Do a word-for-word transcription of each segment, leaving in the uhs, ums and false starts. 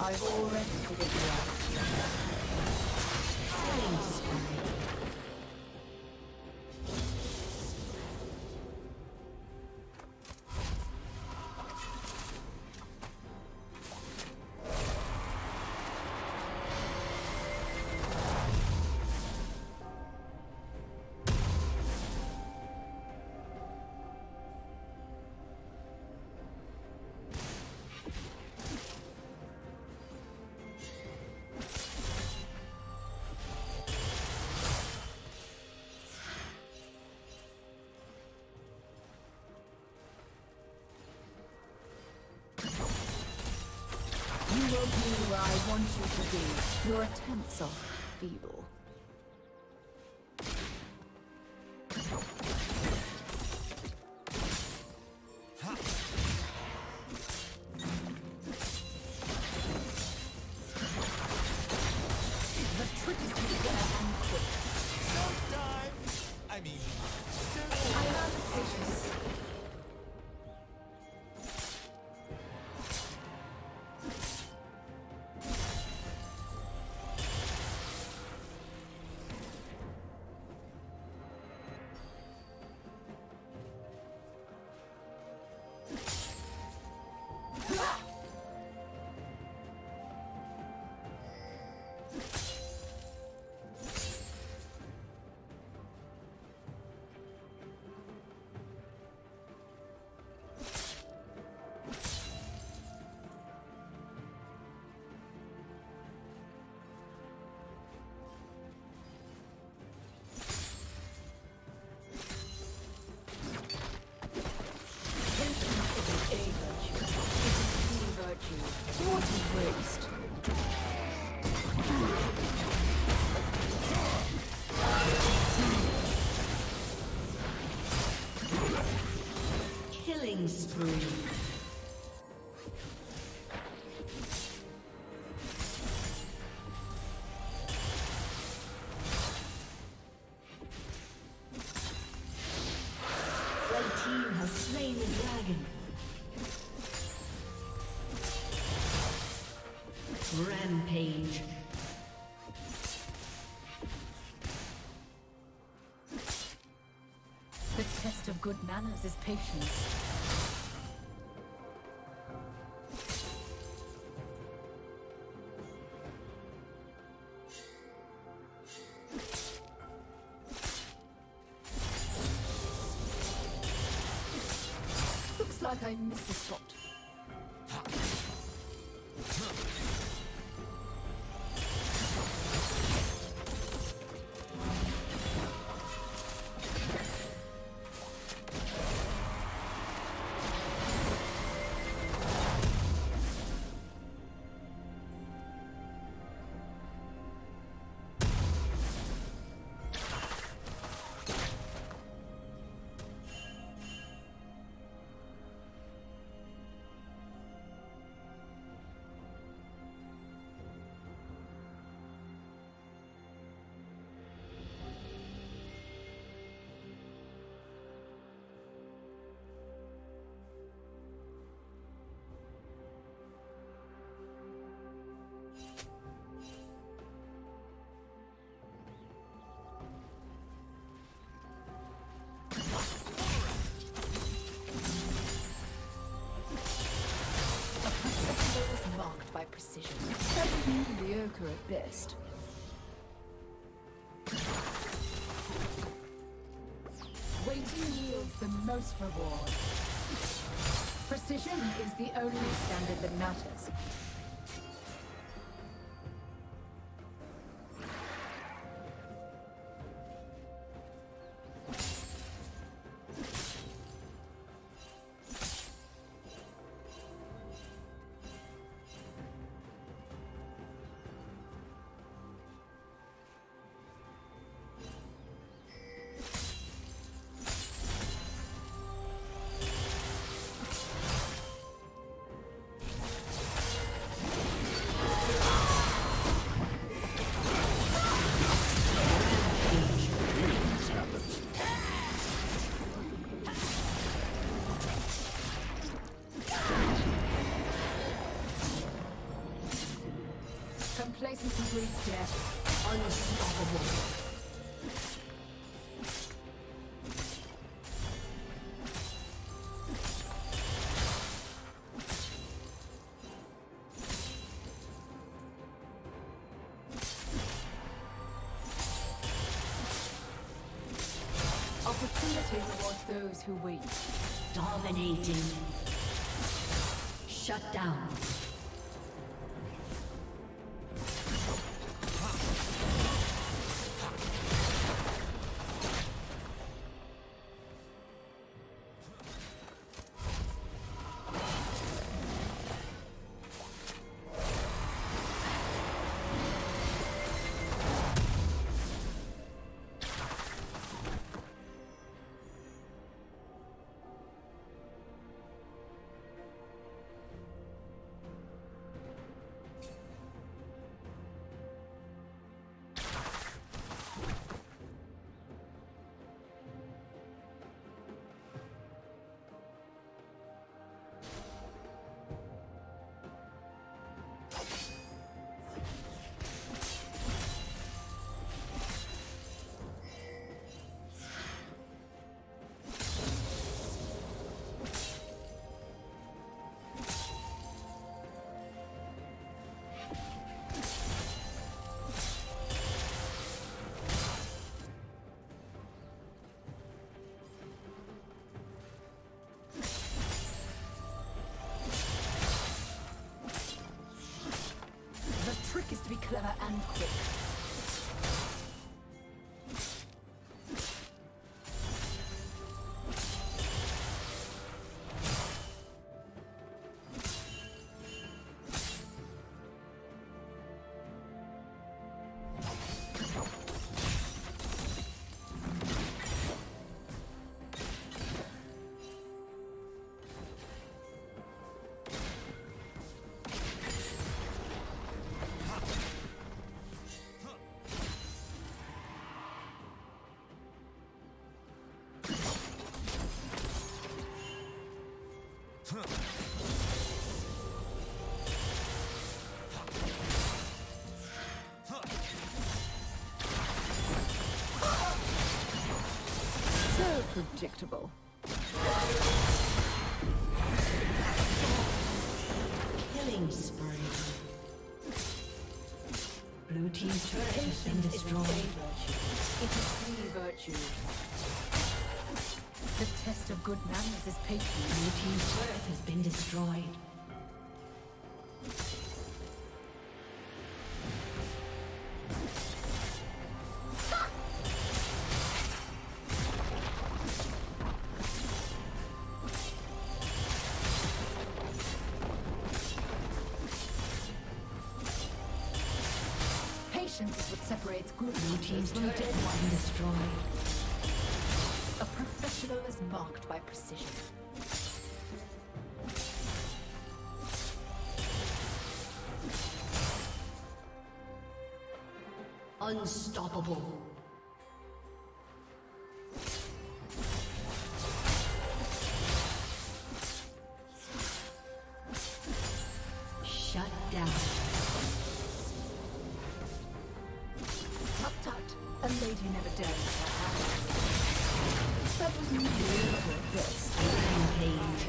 I've already figured you out. You will be where I want you to be. Your attempts are feeble. The trick is to get and quick. Sometimes, I mean, I am out of patience. What a waste. Killing spree. The team has slain the dragon. Rampage. The test of good manners is patience. Looks like I missed a spot. By precision. Mediocre at best. Waiting yields the most reward. Precision is the only standard that matters. breeds death. Unstoppable. Opportunity rewards those who wait. Dominating. Shut down. Is to be clever and quick. So predictable. Killing spree. Blue team's turret has been destroyed. It is three virtue. The test of good manners is patience. Blue team's turret has been destroyed. Patience is what separates good Blue team's from turret dead has been ones. destroyed. A professional is marked by precision. Unstoppable. Shut down. Tut tut, a lady never dares her hand. That was beautiful, this. Rampage.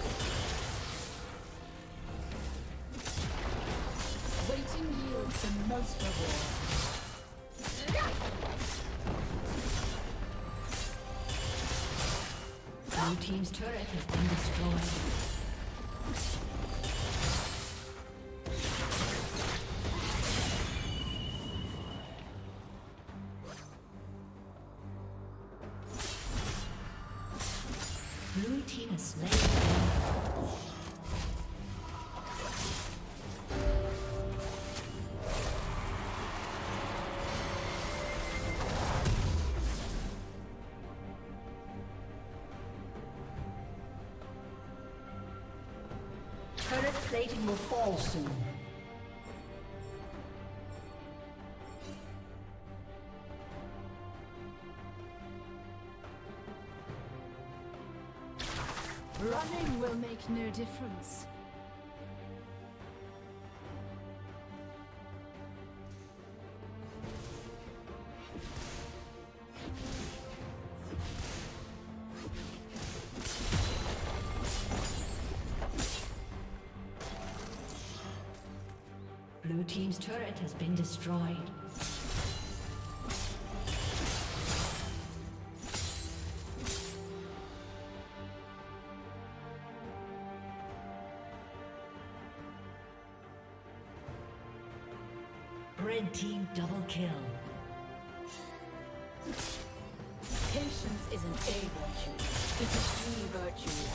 Waiting yields the most reward. Blue team's turret has been destroyed. Blue team has slain them. Turret plating will fall soon. Running will make no difference. Blue team's turret has been destroyed. Red team double kill. Patience isn't a virtue, it is the virtue.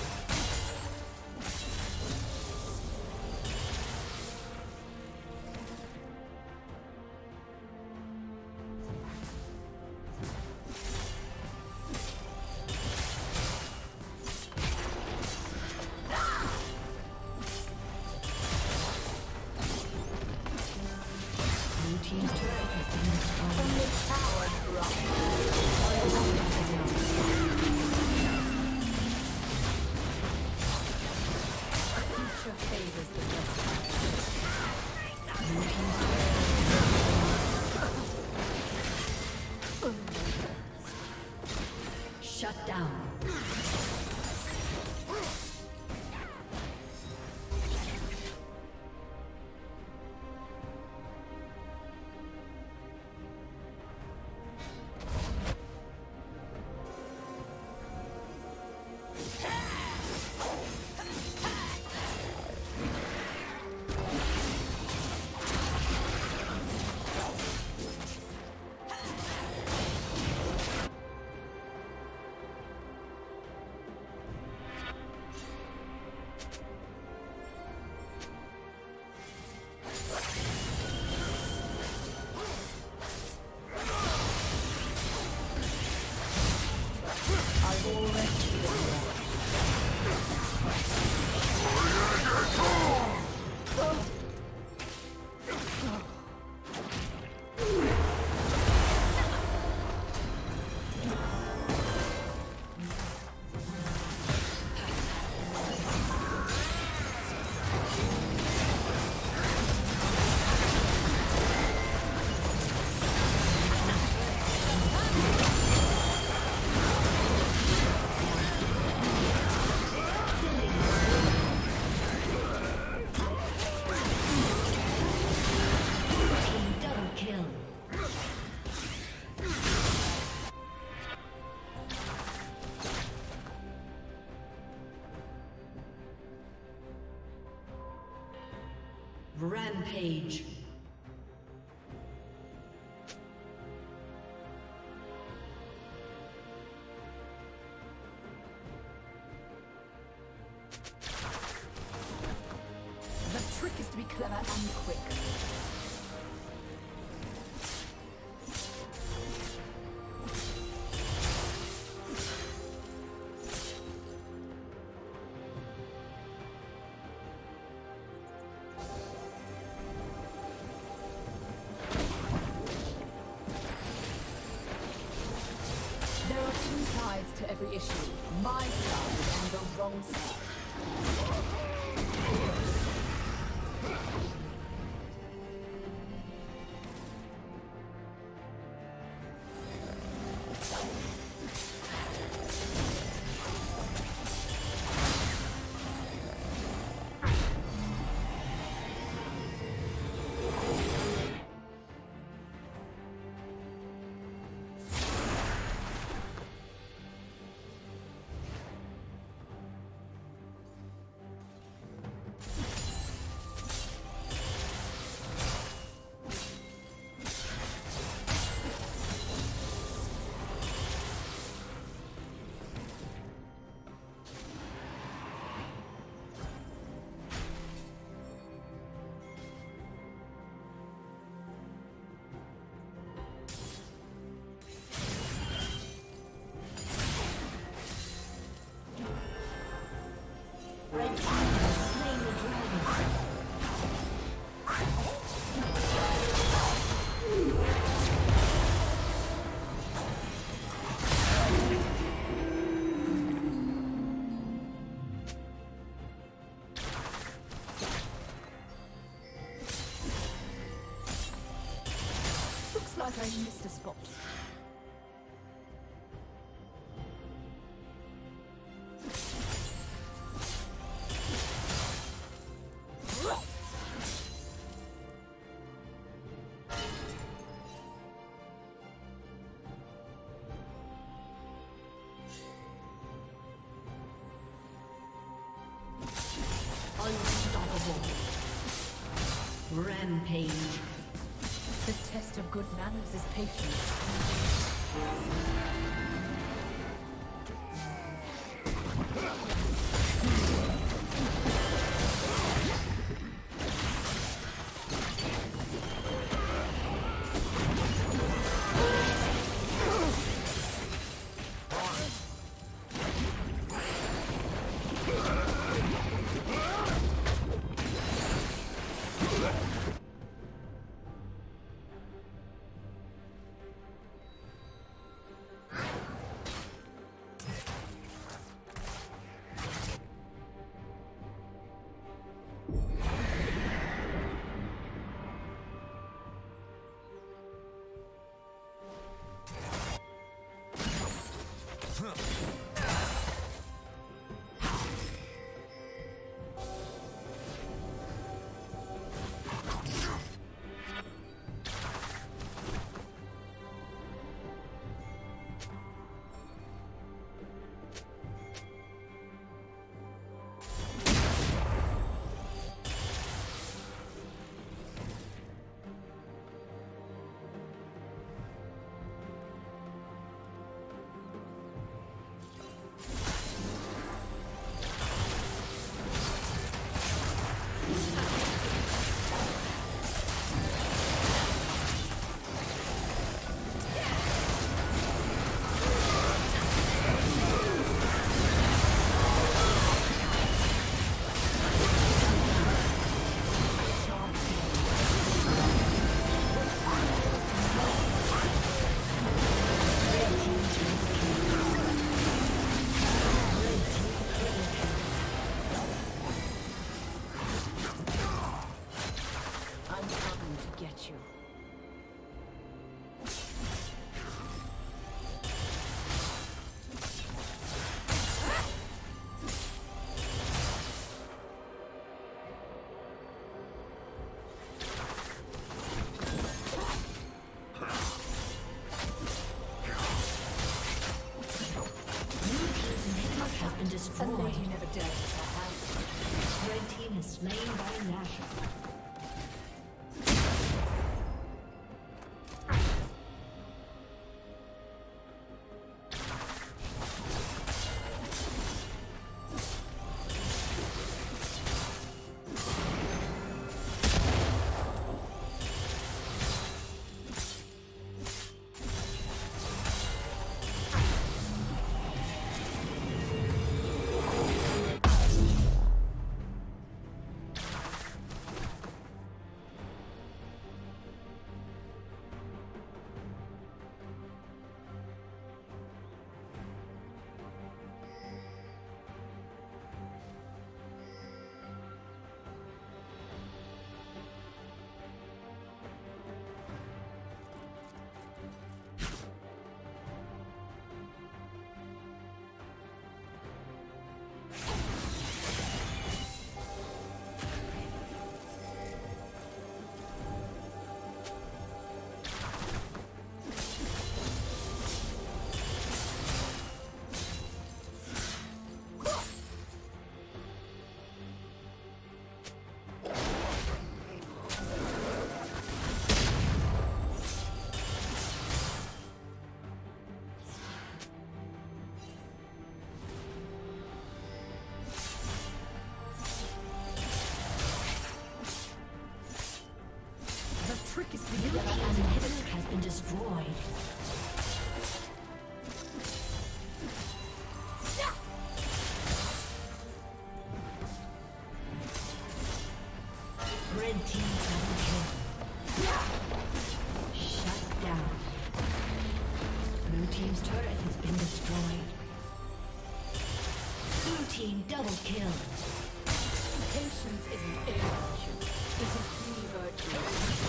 Shut down. Rampage. The trick is to be clever and quick. To every issue, my side is on the wrong side. Like I missed a spot. Rampage. The test of good manners is patience. Slain by Nashor. Has been destroyed. Red team double kill. Shut down. Blue team's turret has been destroyed. Blue team double kill. Patience isn't a virtue. It is the virtue.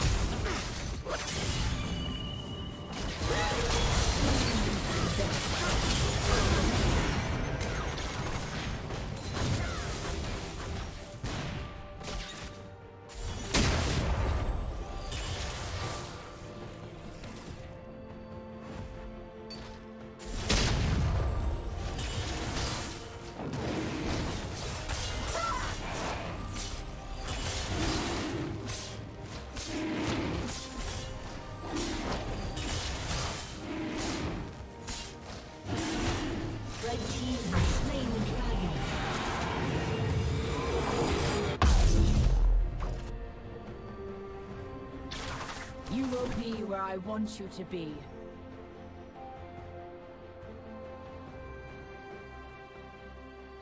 I want you to be.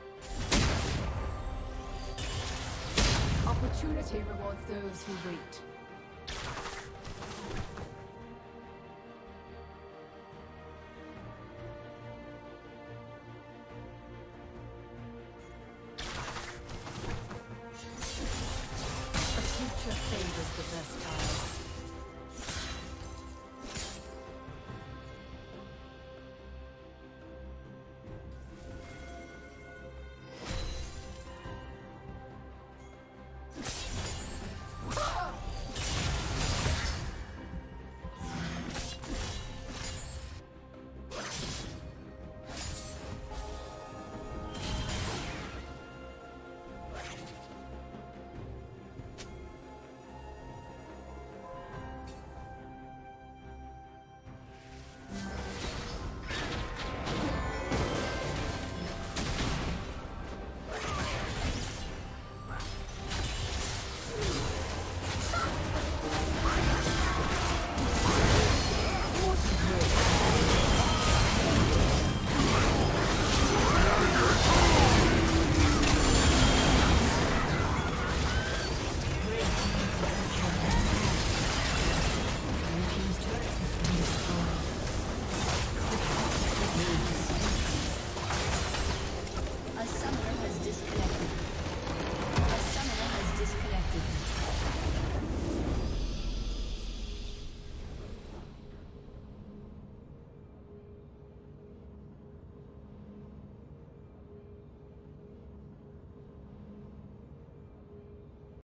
Opportunity rewards those who wait.